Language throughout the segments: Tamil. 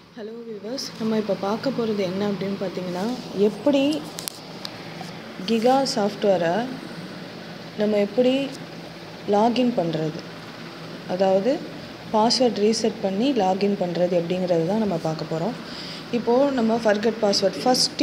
ஹலோ வியூவர்ஸ், நம்ம இப்போ பார்க்க போகிறது என்ன அப்படின்னு பார்த்தீங்கன்னா, எப்படி கிகா சாஃப்ட்வேரை நம்ம எப்படி லாகின் பண்ணுறது, அதாவது பாஸ்வேர்ட் ரீசெட் பண்ணி லாகின் பண்ணுறது எப்படிங்கிறது தான் நம்ம பார்க்க போகிறோம். இப்போது நம்ம ஃபர்கட் பாஸ்வேர்ட் ஃபஸ்ட்டு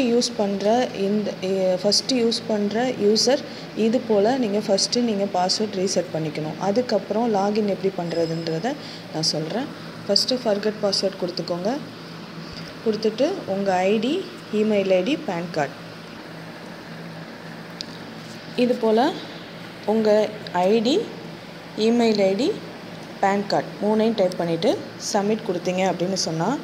யூஸ் பண்ணுற யூசர் இது போல் நீங்கள் ஃபஸ்ட்டு பாஸ்வேர்ட் ரீசெட் பண்ணிக்கணும். அதுக்கப்புறம் லாகின் எப்படி பண்ணுறதுன்றதை நான் சொல்கிறேன். ஃபஸ்ட்டு ஃபர்கட் பாஸ்வேர்ட் கொடுத்துக்கோங்க. கொடுத்துட்டு உங்கள் ID, email ID, PAN card இது போல் உங்கள் ID, email ID, PAN card மூணையும் டைப் பண்ணிவிட்டு சப்மிட் கொடுத்தீங்க அப்படின்னு சொன்னால்,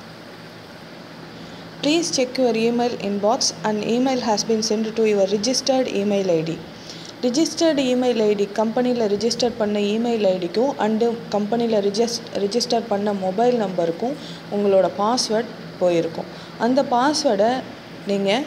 please check your email inbox and email has been sent to your registered email ID. Registered email ID கம்பெனியில் ரிஜிஸ்டர் பண்ண இமெயில் ஐடிக்கும் அண்டு கம்பெனியில் ரிஜிஸ்டர் பண்ண மொபைல் நம்பருக்கும் உங்களோட பாஸ்வேர்ட் போயிருக்கும். அந்த பாஸ்வேர்டை நீங்கள்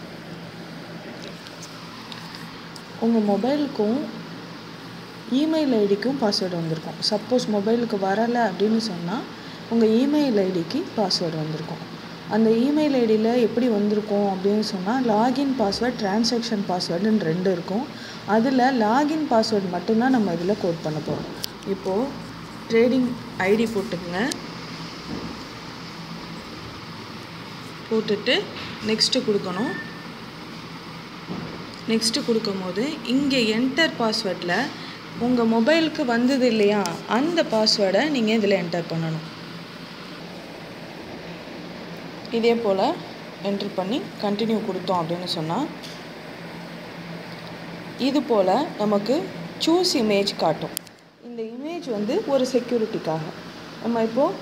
உங்கள் மொபைலுக்கும் இமெயில் ஐடிக்கும் பாஸ்வேர்டு வந்திருக்கும். சப்போஸ் மொபைலுக்கு வரலை அப்படின்னு சொன்னால் உங்கள் இமெயில் ஐடிக்கு பாஸ்வேர்டு வந்திருக்கும். அந்த இமெயில் ஐடியில் எப்படி வந்திருக்கும் அப்படின்னு சொன்னால், லாகின் பாஸ்வேர்ட், டிரான்சாக்ஷன் பாஸ்வேர்டுன்னு 2 இருக்கும். அதில் லாகின் பாஸ்வேர்டு மட்டும்தான் நம்ம இதில் கோட் பண்ண போகிறோம். இப்போது ட்ரேடிங் ஐடி போட்டுக்கங்க. போட்டுட்டு நெக்ஸ்ட்டு கொடுக்கணும். நெக்ஸ்ட்டு கொடுக்கும்போது இங்கே என்டர் பாஸ்வேர்டில் உங்கள் மொபைலுக்கு வந்தது இல்லையா, அந்த பாஸ்வேர்டை நீங்கள் இதில் என்டர் பண்ணணும். இதே போல் என்ட்ரு பண்ணி கண்டினியூ கொடுத்தோம் அப்படின்னு சொன்னால், இது போல் நமக்கு சூஸ் இமேஜ் காட்டும். இந்த இமேஜ் ஒரு செக்யூரிட்டிக்காக நம்ம இப்போது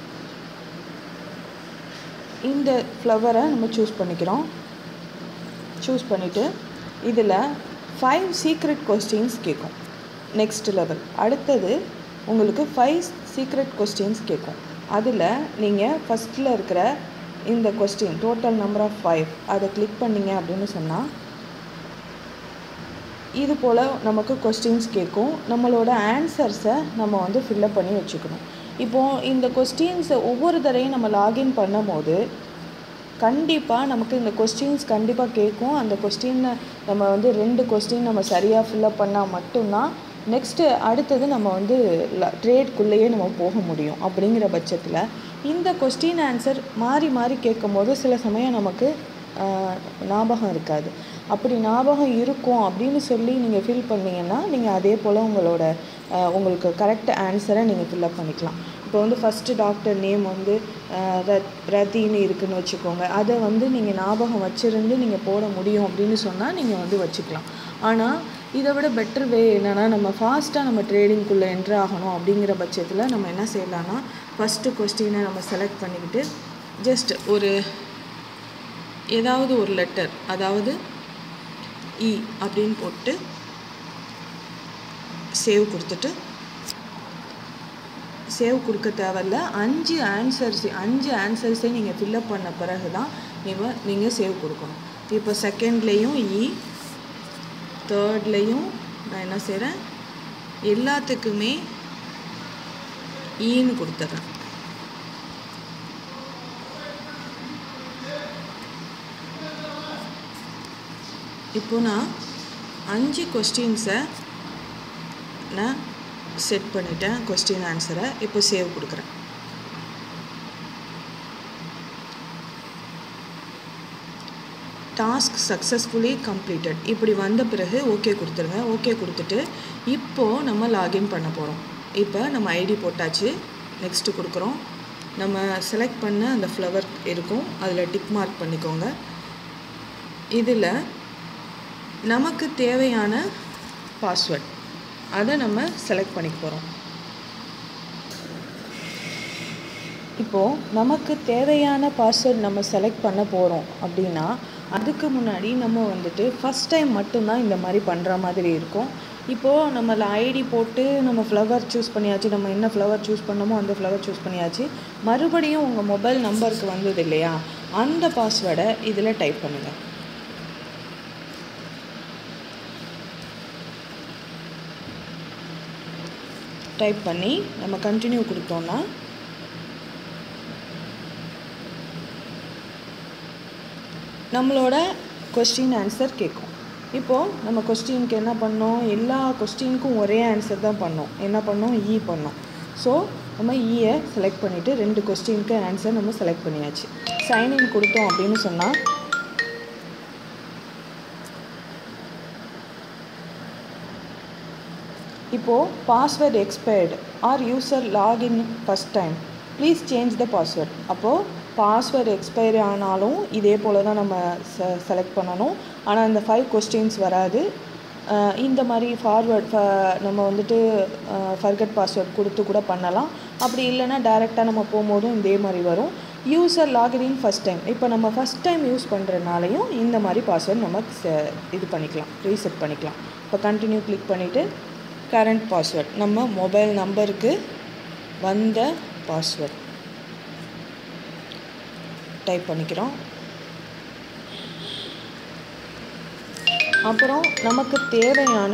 இந்த ஃப்ளவரை நம்ம சூஸ் பண்ணிக்கிறோம். சூஸ் பண்ணிவிட்டு இதில் 5 சீக்ரெட் கொஸ்டின்ஸ் கேட்கும். நெக்ஸ்ட் லெவல் அடுத்தது உங்களுக்கு 5 சீக்ரெட் கொஸ்டின்ஸ் கேட்கும். அதில் நீங்கள் ஃபஸ்ட்டில் இருக்கிற இந்த கொஸ்டின் டோட்டல் நம்பர் ஆஃப் 5 அதை கிளிக் பண்ணிங்க அப்படின்னு சொன்னால், இது போல் நமக்கு கொஸ்டின்ஸ் கேட்கும். நம்மளோட ஆன்சர்ஸை நம்ம ஃபில்லப் பண்ணி வச்சுக்கணும். இப்போது இந்த கொஸ்டின்ஸை ஒவ்வொரு தடையும் நம்ம லாகின் பண்ணும் போது கண்டிப்பாக நமக்கு இந்த கொஸ்டின்ஸ் கண்டிப்பாக கேட்கும். அந்த கொஸ்டினை நம்ம 2 கொஸ்டின் நம்ம சரியாக ஃபில்லப் பண்ணால் மட்டும்தான் நெக்ஸ்ட்டு அடுத்தது நம்ம ட்ரேட்குள்ளேயே நம்ம போக முடியும். அப்படிங்கிற பட்சத்தில் இந்த கொஸ்டின் ஆன்சர் மாறி மாறி கேட்கும் போது சில சமயம் நமக்கு ஞாபகம் இருக்காது. அப்படி ஞாபகம் இருக்கும் அப்படின்னு சொல்லி நீங்கள் ஃபீல் பண்ணிங்கன்னா, நீங்கள் அதே போல் உங்களுக்கு கரெக்ட் ஆன்சரை நீங்கள் ஃபில்லப் பண்ணிக்கலாம். இப்போ ஃபஸ்ட்டு டாக்டர் நேம் ரத்தின்னு இருக்குதுன்னு வச்சுக்கோங்க. அதை நீங்கள் ஞாபகம் வச்சுருந்து நீங்கள் போட முடியும் அப்படின்னு சொன்னால் நீங்கள் வச்சுக்கலாம். ஆனால் இதை விட பெட்டர் வே என்னென்னா, நம்ம ஃபாஸ்ட்டாக நம்ம ட்ரேடிங்குள்ளே என்ட்ரு ஆகணும். அப்படிங்கிற பட்சத்தில் நம்ம என்ன செய்யலாம்னா, ஃபஸ்ட்டு கொஸ்டினை நம்ம செலக்ட் பண்ணிக்கிட்டு ஜஸ்ட் ஏதாவது ஒரு லெட்டர், அதாவது இ அப்படின்னு போட்டு சேவ் கொடுக்க தேவையில்ல. 5 ஆன்சர்ஸை நீங்கள் ஃபில்லப் பண்ண பிறகு தான் நீங்கள் சேவ் கொடுக்கணும். இப்போ செகண்ட்லேயும் இ, தேர்ட்லேயும் நான் என்ன செய்கிறேன், எல்லாத்துக்குமே ஈன்னு கொடுத்துட்றேன். இப்போது நான் 5 கொஸ்டின்ஸை நான் செட் பண்ணிட்டேன். கொஸ்டின் ஆன்சரை இப்போ சேவ் கொடுக்குறேன். டாஸ்க் சக்ஸஸ்ஃபுல்லி கம்ப்ளீட்டட் இப்படி வந்த பிறகு ஓகே கொடுத்துருங்க. ஓகே கொடுத்துட்டு இப்போது நம்ம லாகின் பண்ண போகிறோம். இப்போ நம்ம ஐடி போட்டாச்சு. நெக்ஸ்ட்டு கொடுக்குறோம். நம்ம செலக்ட் பண்ண அந்த ஃப்ளவர் இருக்கும், அதில் டிக் மார்க் பண்ணிக்கோங்க. இதில் நமக்கு தேவையான பாஸ்வேர்ட் அதை நம்ம செலக்ட் பண்ணிக்க போகிறோம். இப்போது நமக்கு தேவையான பாஸ்வேர்ட் நம்ம செலக்ட் பண்ண போகிறோம் அப்படின்னா, அதுக்கு முன்னாடி நம்ம ஃபஸ்ட் டைம் மட்டும்தான் இந்த மாதிரி பண்ணுற மாதிரி இருக்கும். இப்போது நம்மள ஐடி போட்டு நம்ம ஃப்ளவர் சூஸ் பண்ணியாச்சு. நம்ம என்ன ஃப்ளவர் சூஸ் பண்ணமோ அந்த ஃப்ளவர் சூஸ் பண்ணியாச்சு. மறுபடியும் உங்கள் மொபைல் நம்பருக்கு வந்தது இல்லையா, அந்த பாஸ்வேர்டை இதில் டைப் பண்ணுங்கள். டைப் பண்ணி நம்ம கண்டினியூ கொடுத்தோன்னா நம்மளோட கொஸ்டின் ஆன்சர் கேட்கும். இப்போது நம்ம கொஸ்டினுக்கு என்ன பண்ணோம், எல்லா கொஸ்டினுக்கும் ஒரே ஆன்சர் தான் பண்ணோம். என்ன பண்ணோம், இ பண்ணோம். ஸோ நம்ம இயை செலக்ட் பண்ணிவிட்டு 2 கொஸ்டினுக்கு ஆன்சர் நம்ம செலக்ட் பண்ணியாச்சு. சைன்இன் கொடுத்தோம் அப்படின்னு சொன்னால் இப்போது password expired or user login first time please change the password. அப்போது பாஸ்வேர்டு எக்ஸ்பயரி ஆனாலும் இதே போல் தான் நம்ம செலக்ட் பண்ணணும். ஆனால் இந்த 5 கொஸ்டின்ஸ் வராது. இந்த மாதிரி நம்ம வந்துட்டு ஃபர்கட் பாஸ்வேர்ட் கொடுத்து கூட பண்ணலாம். அப்படி இல்லைன்னா டைரெக்டாக நம்ம போகும்போதும் இதே மாதிரி வரும். யூசர் லாகின் ஃபஸ்ட் டைம், இப்போ நம்ம ஃபஸ்ட் டைம் யூஸ் பண்ணுறதுனாலையும் இந்த மாதிரி பாஸ்வேர்ட் நம்ம இது பண்ணிக்கலாம், ரீசெட் பண்ணிக்கலாம். இப்போ கண்டினியூ கிளிக் பண்ணிவிட்டு கரண்ட் பாஸ்வேர்ட், நம்ம மொபைல் நம்பருக்கு வந்த பாஸ்வேர்ட் டைப் பண்ணிக்கிறோம். அப்புறம் நமக்கு தேவையான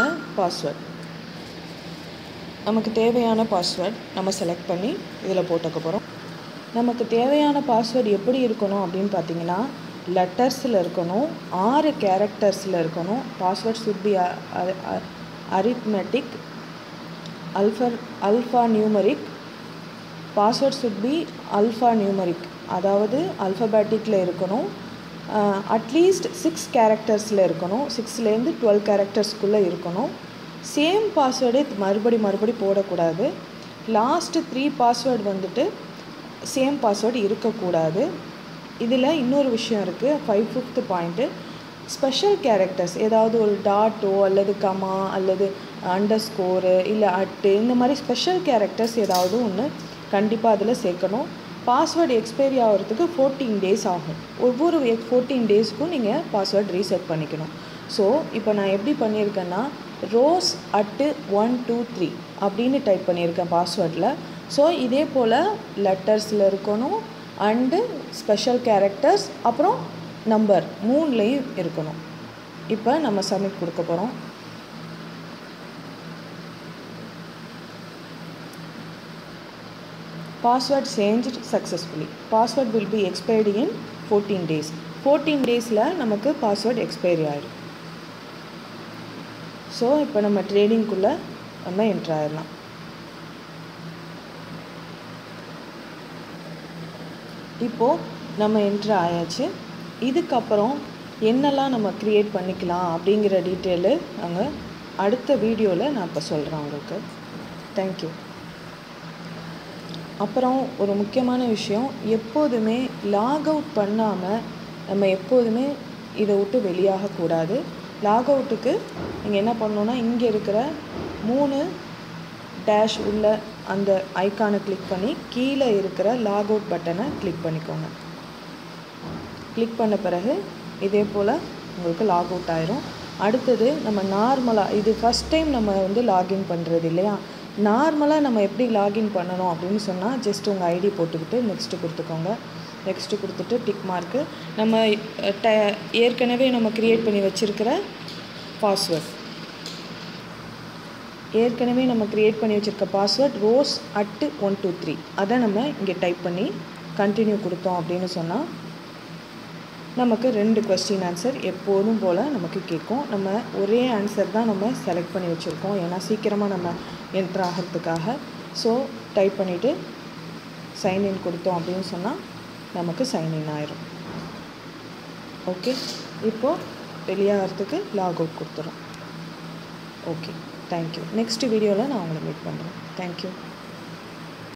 பாஸ்வேர்ட் நம்ம செலக்ட் பண்ணி இதில் போட்டுக்க போகிறோம். நமக்கு தேவையான பாஸ்வேர்டு எப்படி இருக்கணும் அப்படின்னு பார்த்தீங்கன்னா, லெட்டர்ஸில் இருக்கணும், 6 கேரக்டர்ஸில் இருக்கணும். Password should be arithmetic, alpha numeric. Password should be alpha numeric, அதாவது அல்ஃபபேட்டிக்கில் இருக்கணும். அட்லீஸ்ட் 6 கேரக்டர்ஸில் இருக்கணும். 6லேருந்து 12 கேரக்டர்ஸ்க்குள்ளே இருக்கணும். சேம் பாஸ்வேர்டே மறுபடி போடக்கூடாது. லாஸ்ட்டு 3 பாஸ்வேர்டு வந்துட்டு சேம் பாஸ்வேர்டு இருக்கக்கூடாது. இதில் இன்னொரு விஷயம் இருக்குது, 5th பாயிண்ட்டு, ஸ்பெஷல் கேரக்டர்ஸ், ஏதாவது ஒரு டாட்டோ அல்லது கமா அல்லது அண்டர்ஸ்கோரு இல்லை அட்டு, இந்த மாதிரி ஸ்பெஷல் கேரக்டர்ஸ் ஏதாவது ஒன்று கண்டிப்பாக அதில் சேர்க்கணும். பாஸ்வேர்டு எக்ஸ்பைரி ஆகிறதுக்கு 14 டேஸ் ஆகும். ஒவ்வொரு 14 டேஸ்க்கும் நீங்கள் பாஸ்வேர்டு ரீசெட் பண்ணிக்கணும். ஸோ இப்போ நான் எப்படி பண்ணியிருக்கேன்னா, rose@123 அப்படின்னு டைப் பண்ணியிருக்கேன் பாஸ்வேர்டில். ஸோ இதே போல் லெட்டர்ஸில் இருக்கணும், அண்டு ஸ்பெஷல் கேரக்டர்ஸ், அப்புறம் நம்பர் 3லேயும் இருக்கணும். இப்போ நம்ம சப்மிட் கொடுக்க போகிறோம். Password changed successfully. Password will be expired in 14 days. 14 டேஸில் நமக்கு பாஸ்வேர்ட் எக்ஸ்பைரி ஆகிடும். ஸோ இப்போ நம்ம ட்ரேடிங்குள்ளே நம்ம என்ட்ரு ஆகிடலாம். இப்போது நம்ம என்ட்ரு ஆயாச்சு. இதுக்கப்புறம் என்னெல்லாம் நம்ம க்ரியேட் பண்ணிக்கலாம் அப்படிங்கிற டீட்டெயிலு நாங்கள் அடுத்த வீடியோவில் நான் இப்போ சொல்கிறேன் உங்களுக்கு. தேங்க்யூ. அப்புறம் ஒரு முக்கியமான விஷயம், எப்போதுமே லாக் அவுட் பண்ணாமல் நம்ம எப்போதுமே இதை விட்டு வெளியாகக்கூடாது. லாக் அவுட்டுக்கு நீங்கள் என்ன பண்ணணுன்னா, இங்கே இருக்கிற 3 டேஷ் உள்ள அந்த ஐக்கானை கிளிக் பண்ணி கீழே இருக்கிற லாக் அவுட் பட்டனை கிளிக் பண்ணிக்கோங்க. கிளிக் பண்ண பிறகு இதே போல் உங்களுக்கு லாக் அவுட் ஆயிரும். அடுத்தது நம்ம நார்மலாக, இது ஃபஸ்ட் டைம் நம்ம வந்து லாகின் பண்ணுறது இல்லையா, நார்மலாக நம்ம எப்படி லாகின் பண்ணணும் அப்படின்னு சொன்னால், ஜஸ்ட் உங்கள் ஐடி போட்டுக்கிட்டு நெக்ஸ்ட்டு கொடுத்துக்கோங்க. நெக்ஸ்ட்டு கொடுத்துட்டு டிக் மார்க்கு, நம்ம ஏற்கனவே நம்ம க்ரியேட் பண்ணி வச்சுருக்கிற பாஸ்வேர்ட், rose@123 அதை நம்ம இங்கே டைப் பண்ணி கண்டினியூ கொடுத்தோம் அப்படின்னு சொன்னால் நமக்கு 2 கொஸ்டின் ஆன்சர் எப்போதும் போல் நமக்கு கேட்கும். நம்ம ஒரே ஆன்சர் தான் நம்ம செலக்ட் பண்ணி வச்சுருக்கோம், ஏன்னா சீக்கிரமாக நம்ம என்ட்ரு ஆகிறதுக்காக. ஸோ டைப் பண்ணிவிட்டு சைன்இன் கொடுத்தோம் அப்படின்னு சொன்னால் நமக்கு சைன்இன் ஆயிரும். ஓகே, இப்போது வெளியாகிறதுக்கு லாக் அவுட் கொடுத்துரும். Okay, thank you. நெக்ஸ்ட் வீடியோவில் நான் உங்களை மீட் பண்ணுறேன். தேங்க்யூ.